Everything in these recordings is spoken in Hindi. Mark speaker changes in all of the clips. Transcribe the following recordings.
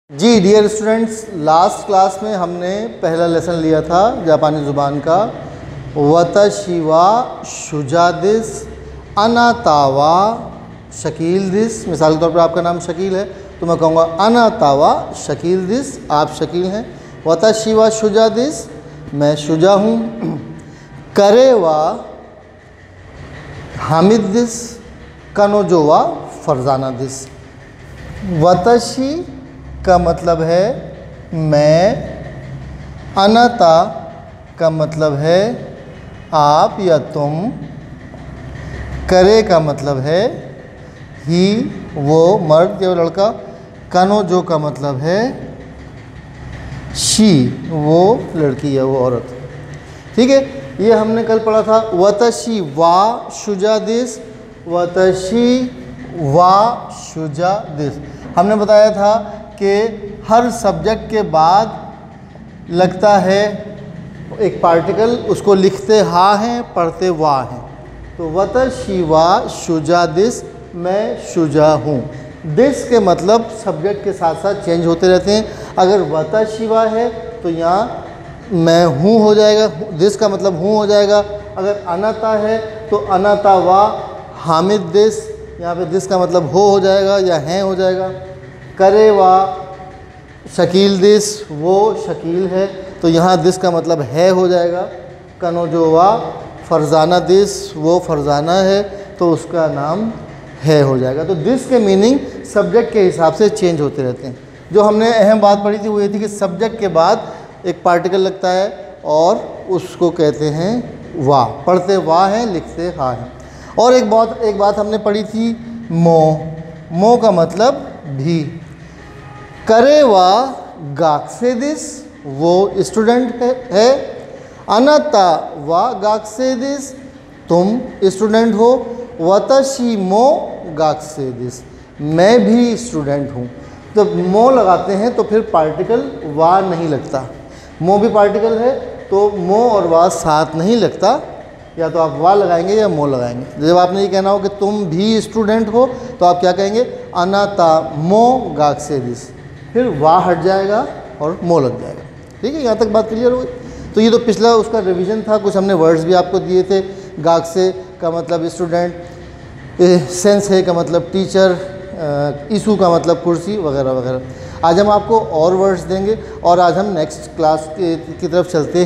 Speaker 1: जी डियर स्टूडेंट्स, लास्ट क्लास में हमने पहला लेसन लिया था जापानी ज़ुबान का वतशी वा शुजादिस अनातावा शकील दिस। मिसाल के तौर पर आपका नाम शकील है तो मैं कहूँगा अनातावा शकील दिस, आप शकील हैं। वतशी वा शुजादिस, मैं शुजा हूँ। करे वा हामिद दिस, कनोजो वा फरजाना दिस। वतशी का मतलब है मैं, अनाता का मतलब है आप या तुम, करे का मतलब है ही वो मर्द या लड़का, कनोजो का मतलब है शी वो लड़की या वो औरत। ठीक है, ये हमने कल पढ़ा था। वतशी वा शुजादिस, वतशी वा शुजादिस। हमने बताया था कि हर सब्जेक्ट के बाद लगता है एक पार्टिकल, उसको लिखते हा हैं पढ़ते वा हैं। तो वतशी वा शुजादिस, मैं शुजा हूँ। दिस के मतलब सब्जेक्ट के साथ साथ चेंज होते रहते हैं। अगर वतशी वा है तो यहाँ मैं हूँ हो जाएगा, दिस का मतलब हूँ हो जाएगा। अगर अनाता है तो अनाता वा हामिद दिस, यहाँ पे दिस का मतलब हो जाएगा या हैं हो जाएगा। करे वा शकील दिस, वो शकील है तो यहाँ दिस का मतलब है हो जाएगा। कनोजो वा फरजाना दिस, वो फरजाना है तो उसका नाम है हो जाएगा। तो दिस के मीनिंग सब्जेक्ट के हिसाब से चेंज होते रहते हैं। जो हमने अहम बात पढ़ी थी वो ये थी कि सब्जेक्ट के बाद एक पार्टिकल लगता है और उसको कहते हैं वा, पढ़ते वा हैं लिखते हा हैं। और एक बात हमने पढ़ी थी मो का मतलब भी। करे वा गाक्से दिस, वो स्टूडेंट है। अनाता वा गाक्से दिस, तुम स्टूडेंट हो। वतशी मो गाक्से दिस, मैं भी स्टूडेंट हूँ। जब मो लगाते हैं तो फिर पार्टिकल वा नहीं लगता। मो भी पार्टिकल है तो मो और वा साथ नहीं लगता, या तो आप वा लगाएंगे या मो लगाएंगे। जब आपने ये कहना हो कि तुम भी स्टूडेंट हो तो आप क्या कहेंगे, अनाता मो गाक्से दिस, फिर वा हट जाएगा और मो लग जाएगा। ठीक है, यहाँ तक बात क्लियर हो गई। तो ये तो पिछला उसका रिवीजन था। कुछ हमने वर्ड्स भी आपको दिए थे। गाक्से का मतलब स्टूडेंट, सेंसे का मतलब टीचर, ईसू का मतलब कुर्सी वगैरह वगैरह। आज हम आपको और वर्ड्स देंगे और आज हम नेक्स्ट क्लास की तरफ चलते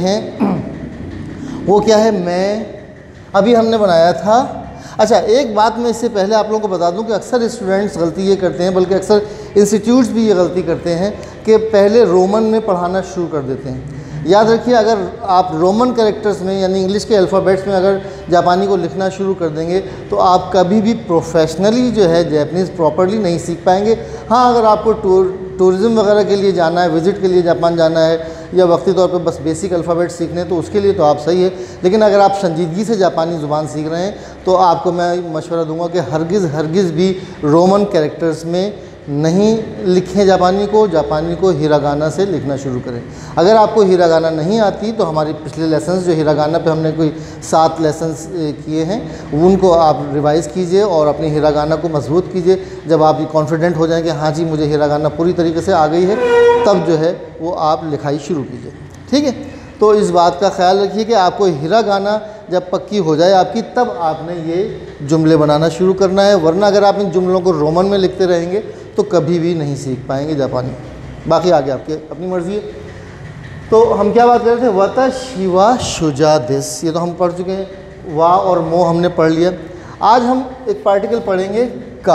Speaker 1: हैं। वो क्या है, मैं अभी हमने बनाया था। अच्छा, एक बात मैं इससे पहले आप लोगों को बता दूं कि अक्सर स्टूडेंट्स गलती ये करते हैं, बल्कि अक्सर इंस्टीट्यूट्स भी ये गलती करते हैं कि पहले रोमन में पढ़ाना शुरू कर देते हैं। याद रखिए, अगर आप रोमन कैरेक्टर्स में यानी इंग्लिश के अल्फ़ाबेट्स में अगर जापानी को लिखना शुरू कर देंगे तो आप कभी भी प्रोफेशनली जो है जैपनीज़ प्रॉपरली नहीं सीख पाएंगे। हाँ, अगर आपको टूरिज़्म वगैरह के लिए जाना है, विज़िट के लिए जापान जाना है, या वक्ती तौर पे बस बेसिक अल्फ़ाबेट सीखने, तो उसके लिए तो आप सही है। लेकिन अगर आप संजीदगी से जापानी ज़ुबान सीख रहे हैं तो आपको मैं मशवरा दूंगा कि हरगिज़ भी रोमन कैरेक्टर्स में नहीं लिखें जापानी को हिरागाना से लिखना शुरू करें। अगर आपको हिरागाना नहीं आती तो हमारी पिछले लेसन्स जो हिरागाना पे हमने कोई 7 लेसन्स किए हैं उनको आप रिवाइज़ कीजिए और अपनी हिरागाना को मजबूत कीजिए। जब आप कॉन्फिडेंट हो जाएं कि हाँ जी मुझे हिरागाना पूरी तरीके से आ गई है, तब जो है वो आप लिखाई शुरू कीजिए। ठीक है, तो इस बात का ख्याल रखिए कि आपको हिरागाना जब पक्की हो जाए आपकी, तब आपने ये जुमले बनाना शुरू करना है। वरना अगर आप इन जुमलों को रोमन में लिखते रहेंगे तो कभी भी नहीं सीख पाएंगे जापानी। बाकी आगे आपके अपनी मर्ज़ी है। तो हम क्या बात कर रहे थे, वतशी वा शुजादिस, ये तो हम पढ़ चुके हैं। वा और मो हमने पढ़ लिया। आज हम एक पार्टिकल पढ़ेंगे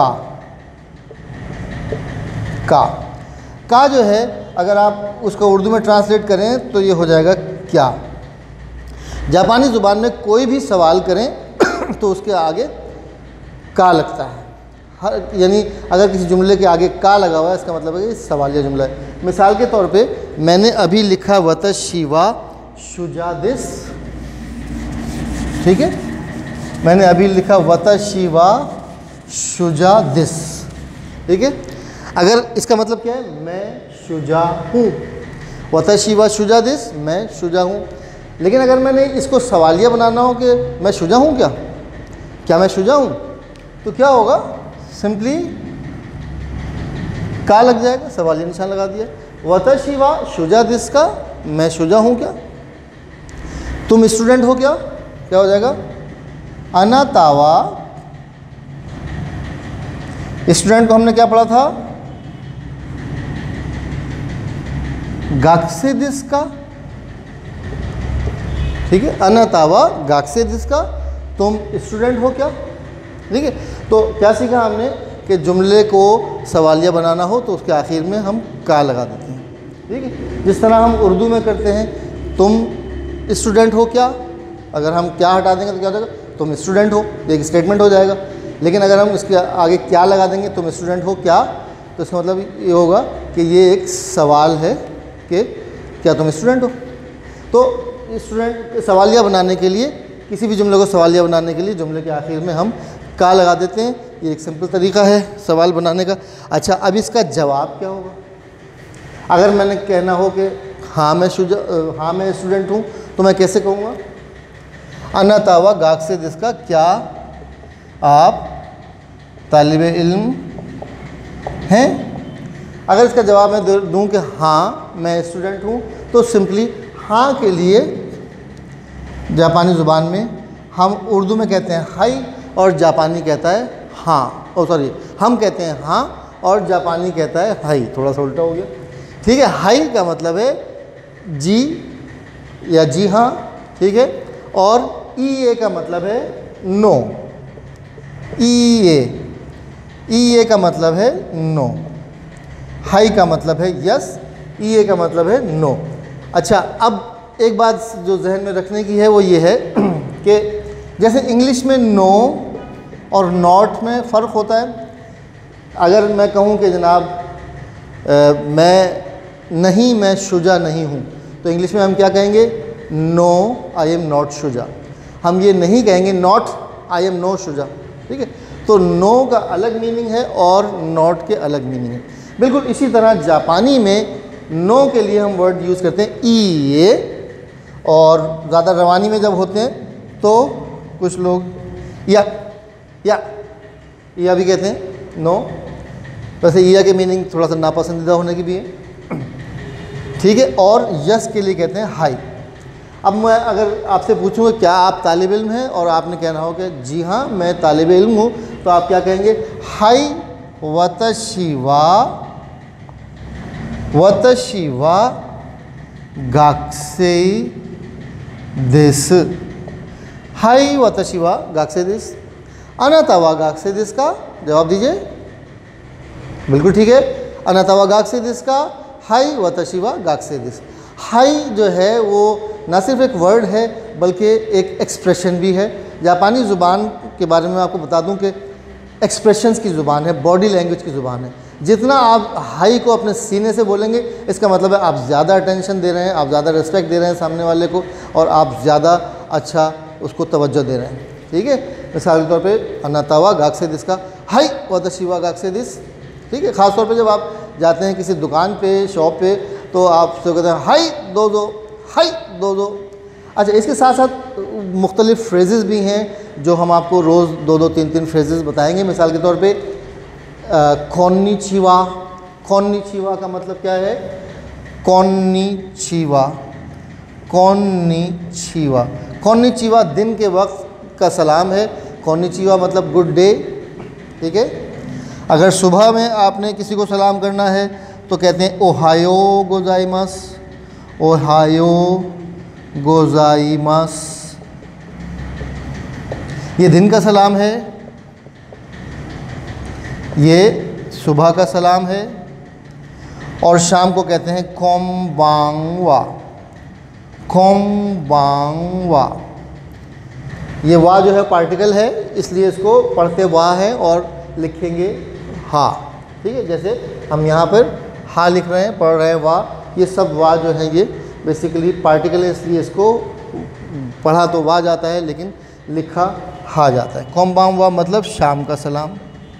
Speaker 1: का जो है, अगर आप उसको उर्दू में ट्रांसलेट करें तो ये हो जाएगा क्या। जापानी ज़ुबान में कोई भी सवाल करें तो उसके आगे का लगता है। यानी अगर किसी जुमले के आगे का लगा हुआ है इसका मतलब है कि सवालिया जुमला है। मिसाल के तौर पे मैंने अभी लिखा वतशी वा शुजादिस, ठीक है, मैंने अभी लिखा वतशी वा शुजादिस, ठीक है। अगर इसका मतलब क्या है, मैं शुजा हूँ। वतशी वा शुजादिस, मैं शुजा हूँ। लेकिन अगर मैंने इसको सवालिया बनाना हो कि मैं शुजा हूँ क्या मैं शुजा हूँ, तो क्या होगा, सिंपली का लग जाएगा, सवालिया निशान लगा दिया। वतशी वा शुजा दिस का, मैं शुजा हूँ क्या? तुम स्टूडेंट हो क्या? क्या हो जाएगा? अना तावा, स्टूडेंट को हमने क्या पढ़ा था? गाक्से दिस का, ठीक है, अना तावा गाक्से दिस का, तुम स्टूडेंट हो क्या? ठीक है, तो क्या सीखा हमने कि जुमले को सवालिया बनाना हो तो उसके आखिर में हम का लगा देते हैं। ठीक है, जिस तरह हम उर्दू में करते हैं, तुम स्टूडेंट हो क्या, अगर हम क्या हटा देंगे तो क्या हो जाएगा? तुम स्टूडेंट हो, एक स्टेटमेंट हो जाएगा। लेकिन अगर हम इसके आगे क्या लगा देंगे, तुम स्टूडेंट हो क्या, तो इसका मतलब ये होगा कि ये एक सवाल है कि क्या तुम स्टूडेंट हो। तो स्टूडेंट सवालिया बनाने के लिए, किसी भी जुमले को सवालिया बनाने के लिए जुमले के आखिर में हम का लगा देते हैं। ये एक सिंपल तरीका है सवाल बनाने का। अच्छा, अब इसका जवाब क्या होगा? अगर मैंने कहना हो कि हाँ मैं स्टूडेंट हूँ, तो मैं कैसे कहूँगा? अना तावा गाक से जिसका, क्या आप तालिबे इल्म हैं? अगर इसका जवाब मैं दूँ कि हाँ मैं स्टूडेंट हूँ, तो सिंपली हाँ के लिए जापानी ज़ुबान में हम उर्दू में कहते हैं हाई और जापानी कहता है हाँ, हम कहते हैं हाँ और जापानी कहता है हाई, थोड़ा सा उल्टा हो गया। ठीक है, हाई का मतलब है जी या जी हाँ, ठीक है, और ई ए का मतलब है नो, ई ए का मतलब है नो, हाई का मतलब है यस, ई ए का मतलब है नो। अच्छा, अब एक बात जो जहन में रखने की है वो ये है कि जैसे इंग्लिश में नो और नॉट में फ़र्क होता है। अगर मैं कहूँ कि जनाब मैं शुजा नहीं हूँ, तो इंग्लिश में हम क्या कहेंगे? नो आई एम नॉट शुजा। हम ये नहीं कहेंगे नॉट आई एम नो शुजा। ठीक है, तो नो का अलग मीनिंग है और नॉट के अलग मीनिंग है। बिल्कुल इसी तरह जापानी में नो के लिए हम वर्ड यूज़ करते हैं ई ए, और ज़्यादा रवानी में जब होते हैं तो कुछ लोग या भी कहते हैं नो। वैसे या के मीनिंग थोड़ा सा नापसंदीदा होने की भी है। ठीक है, और यस के लिए कहते हैं हाई। अब मैं अगर आपसे पूछूँ क्या आप तालिब इल्म हैं, और आपने कहना हो कि जी हाँ मैं तालिब इल्म हूँ, तो आप क्या कहेंगे? हाई वतशिवा गाक्से दिस, हाई वतशिवा गाक्से दिस, अनातावा गाक्से दिस का जवाब दीजिए। बिल्कुल ठीक है, अनातावा गाक्से दिस का, हाई वतशिवा गाक्से दिस। हाई जो है वो ना सिर्फ एक वर्ड है बल्कि एक एक्सप्रेशन भी है। जापानी ज़ुबान के बारे में आपको बता दूं कि एक्सप्रेशंस की ज़ुबान है, बॉडी लैंग्वेज की ज़ुबान है। जितना आप हाई को अपने सीने से बोलेंगे, इसका मतलब है आप ज़्यादा अटेंशन दे रहे हैं, आप ज़्यादा रिस्पेक्ट दे रहे हैं सामने वाले को, और आप ज़्यादा अच्छा उसको तवज्जो दे रहे हैं। ठीक है, मिसाल के तौर पे अनातावा गाक्से दिस का हाई वतशिवा गाक्से दिस। ठीक है, ख़ास तौर पे जब आप जाते हैं किसी दुकान पे, शॉप पे, तो आप तो कहते हैं हाई दो दो, हाई दो दो। अच्छा, इसके साथ साथ मुख्तलिफ़ फ्रेजेस भी हैं जो हम आपको रोज़ दो दो तीन तीन फ्रेजेस बताएंगे। मिसाल के तौर पे कोन्निचिवा, कोन्निचिवा का मतलब क्या है? कोन्निचिवा, कोन्निचिवा, कोन्निचिवा दिन के वक्त का सलाम है। कोन्निचिवा मतलब गुड डे। ठीक है, अगर सुबह में आपने किसी को सलाम करना है तो कहते हैं ओहायो गोजाइमस, ओहायो गोजाइमस, ये दिन का सलाम है, ये सुबह का सलाम है। और शाम को कहते हैं कोम्बांगवा, कोम्बांगवा। ये वा जो है पार्टिकल है, इसलिए इसको पढ़ते वा है और लिखेंगे हा। ठीक है, जैसे हम यहाँ पर हा लिख रहे हैं, पढ़ रहे हैं वा, ये सब वा जो है ये बेसिकली पार्टिकल है, इसलिए इसको पढ़ा तो वा जाता है लेकिन लिखा हा जाता है। कोम्बांगवा मतलब शाम का सलाम।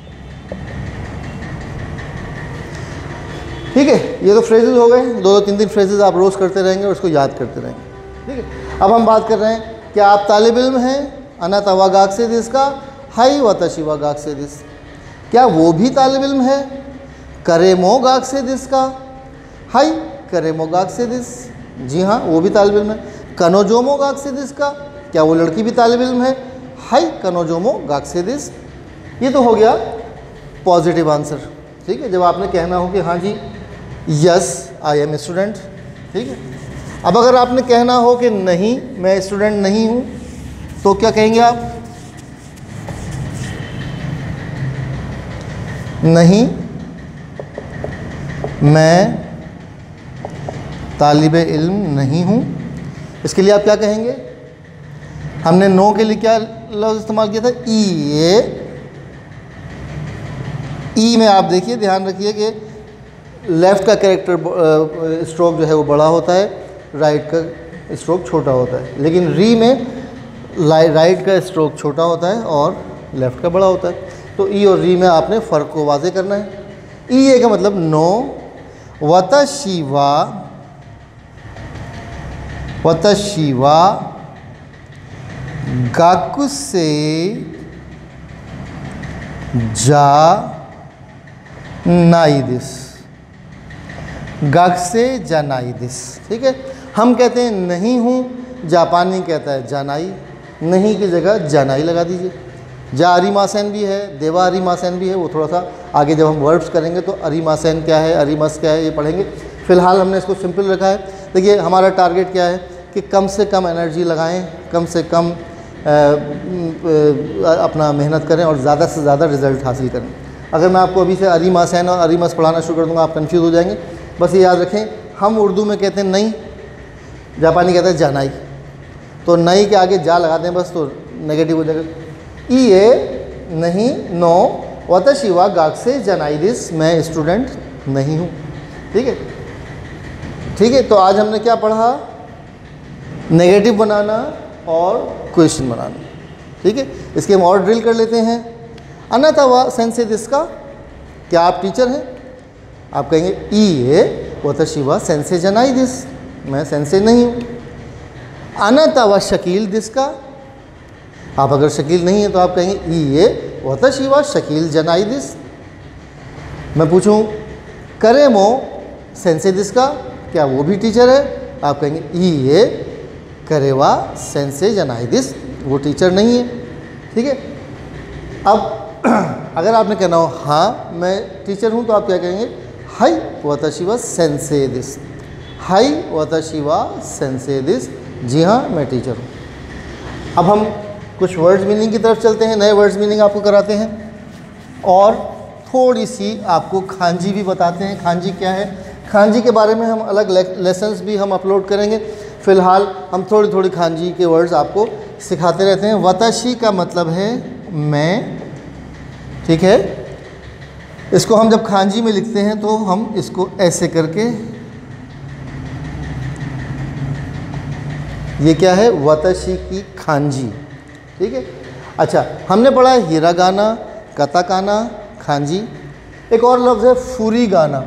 Speaker 1: ठीक है, ये तो फ्रेजेस हो गए, दो दो तीन तीन फ्रेजेस आप रोज़ करते रहेंगे और उसको याद करते रहेंगे। ठीक है, अब हम बात कर रहे हैं क्या आप तालिब इल्म हैं? अना तवा गाक से दिस का, हाई वतशिवा गाक से दिस, क्या वो भी तालिब इल्म है? करेमो गाक से दिस का, हाई करेमो गाक से दिस, जी हाँ वो भी तालिब इल्म है। कनोजोमो गाक से दिस का, क्या वो लड़की भी तालिब इल्म है, हाई कनोजोमो गाक से दिस। ये तो हो गया पॉजिटिव आंसर, ठीक है, जब आपने कहना हो कि हाँ जी यस आई एम स्टूडेंट, ठीक है। अब अगर आपने कहना हो कि नहीं मैं स्टूडेंट नहीं हूँ, तो क्या कहेंगे आप, नहीं मैं तालिबे इल्म नहीं हूँ। इसके लिए आप क्या कहेंगे, हमने नो के लिए क्या लफ्ज़ इस्तेमाल किया था, ई में आप देखिए, ध्यान रखिए कि लेफ़्ट का कैरेक्टर स्ट्रोक जो है वो बड़ा होता है, राइट का स्ट्रोक छोटा होता है, लेकिन री में राइट का स्ट्रोक छोटा होता है और लेफ़्ट का बड़ा होता है। तो ई और री में आपने फ़र्क को वाज़े करना है। ई ए का मतलब नो, वतशिवा गाकुसे जा नाइदिस, गाक से जानाइदिस, ठीक है। हम कहते हैं नहीं हूँ, जापानी कहता है जानाई, नहीं की जगह जानाई लगा दीजिए। जा अरिमासेन भी है, देवा अरिमासेन भी है, वो थोड़ा सा आगे जब हम वर्ड्स करेंगे तो अरिमासेन क्या है, अरिमस क्या है, ये पढ़ेंगे। फ़िलहाल हमने इसको सिंपल रखा है। देखिए हमारा टारगेट क्या है कि कम से कम एनर्जी लगाएं, कम से कम अपना मेहनत करें और ज़्यादा से ज़्यादा रिज़ल्ट हासिल करें। अगर मैं आपको अभी से अरिमासेन और अरिमस पढ़ाना शुरू कर दूँगा, आप कन्फ्यूज़ हो जाएंगे। बस ये याद रखें, हम उर्दू में कहते हैं नहीं, जापानी कहते हैं जानाई, तो नई के आगे जा लगा दें बस, तो नेगेटिव हो जाएगा। ई ए नहीं, नो, वतशिवा गाक से जानाइदिस, मैं स्टूडेंट नहीं हूँ, ठीक है, ठीक है। तो आज हमने क्या पढ़ा, नेगेटिव बनाना और क्वेश्चन बनाना, ठीक है। इसके हम और ड्रिल कर लेते हैं। अनातावा सेंसे दिस का, क्या आप टीचर हैं, आप कहेंगे ई ए वतशिवा सेंसे जानाइदिस, मैं सेंसे नहीं हूँ। अनातावा शकील दिस का, आप अगर शकील नहीं है तो आप कहेंगे ई ए वतशिवा शकील जानाइदिस। मैं पूछूं करेमो सेंसे दिस का, क्या वो भी टीचर है, आप कहेंगे ई ए करेवा सेंसे जानाइदिस, वो टीचर नहीं है, ठीक है। अब अगर आपने कहना हो हाँ मैं टीचर हूँ, तो आप क्या कहेंगे, हाई वतशिवा सेंसे दिस, हाई वतशिवा सेंसे दिस, जी हाँ मैं टीचर हूँ। अब हम कुछ वर्ड्स मीनिंग की तरफ चलते हैं, नए वर्ड्स मीनिंग आपको कराते हैं और थोड़ी सी आपको खांजी भी बताते हैं। खांजी क्या है, खांजी के बारे में हम अलग लेसन्स भी हम अपलोड करेंगे। फ़िलहाल हम थोड़ी थोड़ी खांजी के वर्ड्स आपको सिखाते रहते हैं। वतशी का मतलब है मैं, ठीक है। इसको हम जब खांजी में लिखते हैं तो हम इसको ऐसे करके, ये क्या है, वतशी की खांजी, ठीक है। अच्छा, हमने पढ़ा है हिरागाना, कताकाना, खांजी। एक और लफ्ज़ है फूरी गाना,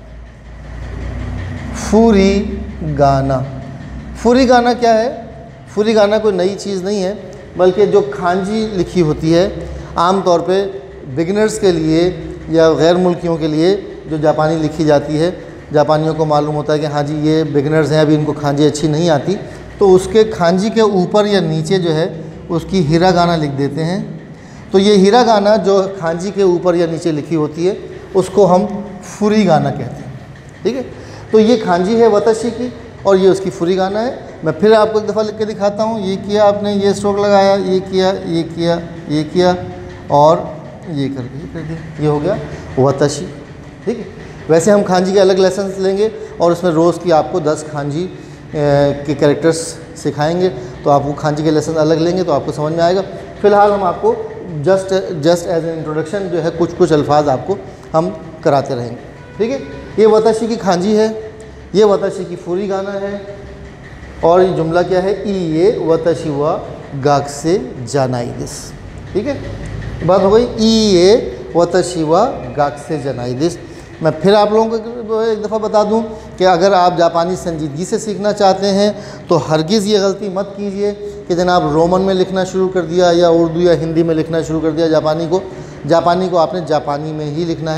Speaker 1: फूरी गाना। फूरी गाना क्या है, फूरी गाना कोई नई चीज़ नहीं है, बल्कि जो खांजी लिखी होती है आम तौर पे बिगिनर्स के लिए या गैर मुल्कियों के लिए जो जापानी लिखी जाती है, जापानियों को मालूम होता है कि हाँ जी ये बिगिनर्स हैं, अभी इनको खांजी अच्छी नहीं आती, तो उसके खांजी के ऊपर या नीचे जो है उसकी हिरागाना लिख देते हैं। तो ये हिरागाना जो खांजी के ऊपर या नीचे लिखी होती है उसको हम फूरी गाना कहते हैं, ठीक है। तो ये खांजी है वतशी की और ये उसकी फूरी गाना है। मैं फिर आपको एक दफ़ा लिख के दिखाता हूँ। ये किया आपने, ये स्ट्रोक लगाया, ये किया, ये किया, ये किया और ये कर दिया, ये हो गया वतशी, ठीक है। वैसे हम खांजी के अलग लेसन्स लेंगे और उसमें रोज़ की आपको 10 खांजी के कैरेक्टर्स सिखाएंगे, तो आप वो खांजी के लेसन अलग लेंगे तो आपको समझ में आएगा। फ़िलहाल हम आपको जस्ट एज एन इंट्रोडक्शन जो है कुछ अल्फाज आपको हम कराते रहेंगे, ठीक है। ये वतशी की खांजी है, ये वतशी की फूरी गाना है और ये जुमला क्या है, ई ये वतशी व गाक से जानाइदिस, ठीक है। बात हो गई, ई ये वतशी व गाक से जानाइदिस। मैं फिर आप लोगों को एक दफ़ा बता दूं कि अगर आप जापानी संजीदगी से सीखना चाहते हैं तो हरगिज़ ये गलती मत कीजिए कि जनाब रोमन में लिखना शुरू कर दिया या उर्दू या हिंदी में लिखना शुरू कर दिया। जापानी को आपने जापानी में ही लिखना है।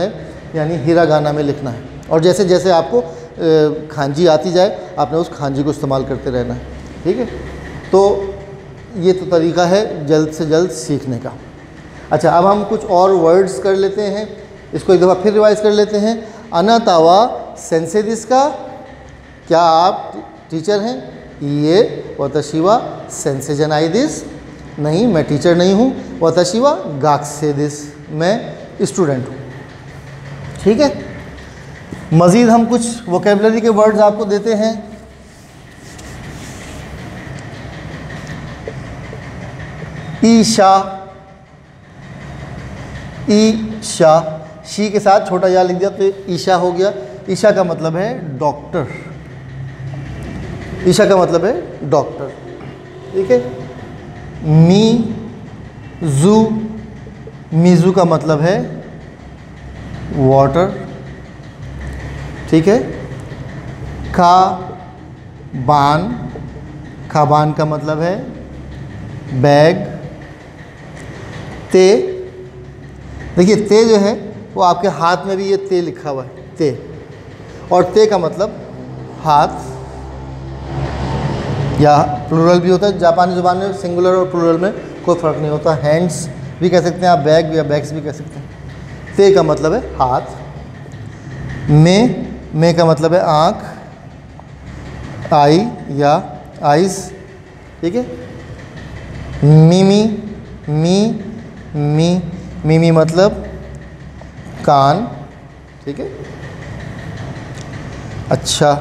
Speaker 1: यानी हिरागाना में लिखना है। और जैसे जैसे आपको खांजी आती जाए आपने उस खांजी को इस्तेमाल करते रहना है, ठीक है। तो ये तो तरीका है जल्द से जल्द सीखने का। अच्छा, अब हम कुछ और वर्ड्स कर लेते हैं, इसको एक दफ़ा फिर रिवाइज कर लेते हैं। अनातावा सेंसेदिस का, क्या आप टीचर हैं? ये वतशिवा सेंसेजनाइदिस, नहीं मैं टीचर नहीं हूँ। वतशिवा गाक्सेदिस, मैं स्टूडेंट हूँ, ठीक है। मज़ीद हम कुछ वोकेबलरी के वर्ड्स आपको देते हैं। ईशा, ईशा, शी के साथ छोटा या लिख दिया तो ईशा हो गया। ईशा का मतलब है डॉक्टर, ईशा का मतलब है डॉक्टर, ठीक है। मीजू, मीजू का मतलब है वाटर, ठीक है। खाबान, खाबान का मतलब है बैग। ते, देखिए ते जो है वो आपके हाथ में भी ये ते लिखा हुआ है, ते, और ते का मतलब हाथ या प्लूरल भी होता है। जापानी ज़ुबान में सिंगुलर और प्लूरल में कोई फ़र्क नहीं होता। हैंड्स भी कह सकते हैं आप, बैग या बैग्स भी कह सकते हैं। ते का मतलब है हाथ। मे का मतलब है आँख, आई या आइज़, ठीक है। मिमी, मिमी मतलब कान, ठीक है। अच्छा,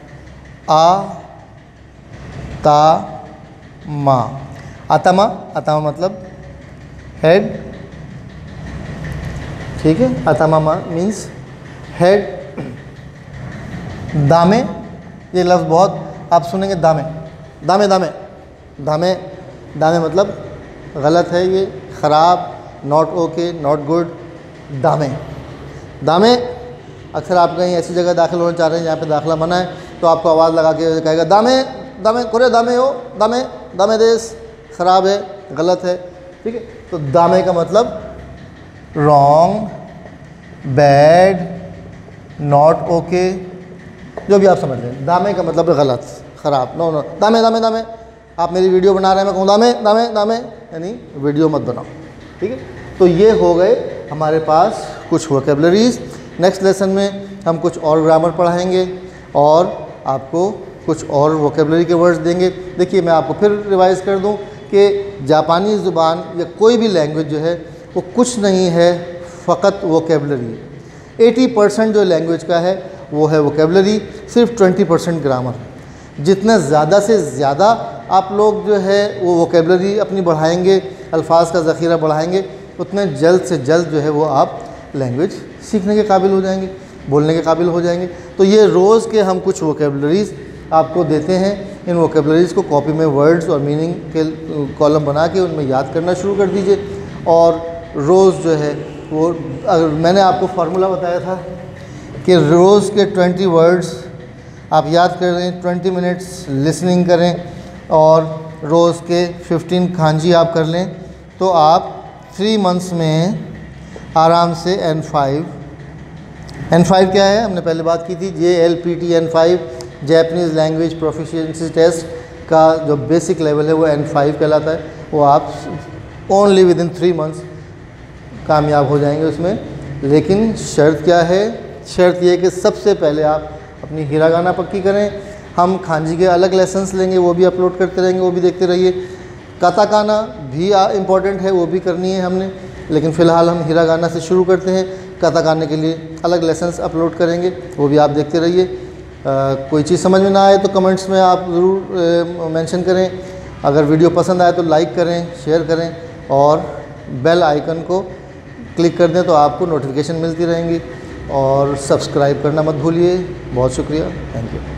Speaker 1: आतामा, आतामा, आतामा मतलब हेड, ठीक है। आतामा मीन्स हेड। दामे, ये लफ्ज़ बहुत आप सुनेंगे, दामे दामे दामे दामे, दामे मतलब गलत है, ये ख़राब, नॉट ओके, नॉट गुड। दामे, दामे अक्सर आप कहीं ऐसी जगह दाखिल होना चाह रहे हैं जहाँ पे दाखिला मना है, तो आपको आवाज़ लगा के कहेगा दामे दामे कुरे दामे हो, दामे दामे देश, ख़राब है, गलत है, ठीक है। तो दामे का मतलब रॉन्ग, बैड, नॉट ओके, जो भी आप समझ लें। दामे का मतलब है गलत, ख़राब, नो नो, दामे दामे दामे। आप मेरी वीडियो बना रहे हैं, मैं कहूँ दामे दामे दामे, यानी वीडियो मत बनाओ, ठीक है। तो ये हो गए हमारे पास कुछ वोकेबलरीज़। नेक्स्ट लेसन में हम कुछ और ग्रामर पढ़ाएंगे और आपको कुछ और वोकेबलरी के वर्ड्स देंगे। देखिए मैं आपको फिर रिवाइज़ कर दूं कि जापानी ज़ुबान या कोई भी लैंग्वेज जो है वो कुछ नहीं है, फ़कत वोकेबलरी। 80% जो लैंग्वेज का है वो है वोकेबलरी, सिर्फ 20% ग्रामर। जितना ज़्यादा से ज़्यादा आप लोग जो है वो वोकेबलरी अपनी बढ़ाएंगे, अल्फाज का ज़ख़ीरा बढ़ाएंगे, उतने जल्द से जल्द जो है वो आप लैंग्वेज सीखने के काबिल हो जाएंगे, बोलने के काबिल हो जाएंगे। तो ये रोज़ के हम कुछ वोकेबलरीज़ आपको देते हैं। इन वोकेबलरीज़ को कॉपी में वर्ड्स और मीनिंग के कॉलम बना के उनमें याद करना शुरू कर दीजिए। और रोज़ जो है वो, अगर मैंने आपको फार्मूला बताया था कि रोज़ के 20 वर्ड्स आप याद करें, 20 मिनट्स लिसनिंग करें और रोज़ के 15 खांजी आप कर लें, तो आप 3 मंथ्स में आराम से N5 क्या है, हमने पहले बात की थी, JLPT N5 Japanese language proficiency test का जो बेसिक लेवल है वो N5 कहलाता है। वो आप ओनली विदिन 3 मंथ्स कामयाब हो जाएंगे उसमें। लेकिन शर्त क्या है? शर्त ये है कि सबसे पहले आप अपनी हिरागाना पक्की करें। हम खांजी के अलग लेसन्स लेंगे, वो भी अपलोड करते रहेंगे, वो भी देखते रहिए। काताकाना भी इम्पॉर्टेंट है, वो भी करनी है हमने, लेकिन फ़िलहाल हम हिरागाना से शुरू करते हैं। काताकाना के लिए अलग लेसन्स अपलोड करेंगे, वो भी आप देखते रहिए। कोई चीज़ समझ में ना आए तो कमेंट्स में आप ज़रूर मेंशन करें। अगर वीडियो पसंद आए तो लाइक करें, शेयर करें और बेल आइकन को क्लिक कर दें तो आपको नोटिफिकेशन मिलती रहेंगी। और सब्सक्राइब करना मत भूलिए। बहुत शुक्रिया, थैंक यू।